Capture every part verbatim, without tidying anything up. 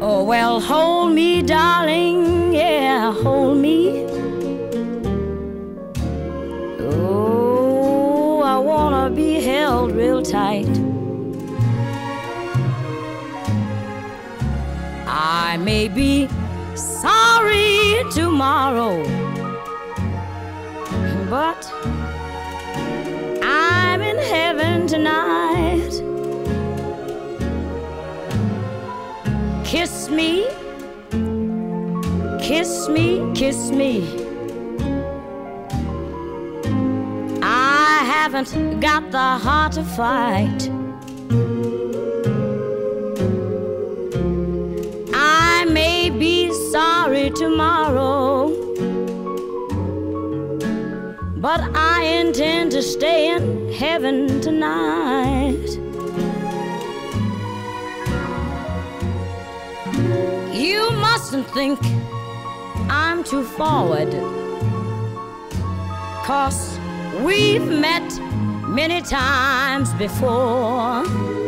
Oh, well, hold me, darling, yeah, hold me. Oh, I wanna be held real tight. I may be sorry tomorrow, but I'm in heaven tonight. Kiss me, kiss me, kiss me. I haven't got the heart to fight. I may be sorry tomorrow, but I intend to stay in heaven tonight. You mustn't think I'm too forward, 'cause we've met many times before.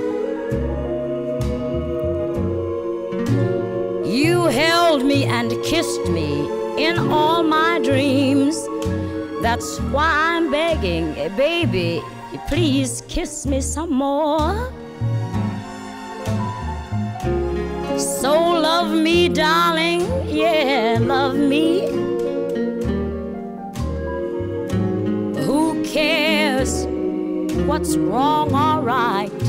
You held me and kissed me in all my dreams. That's why I'm begging, baby, please kiss me some more. So love me, darling, yeah, love me. Who cares what's wrong or right?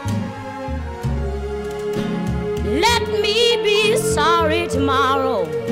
Let me be sorry tomorrow,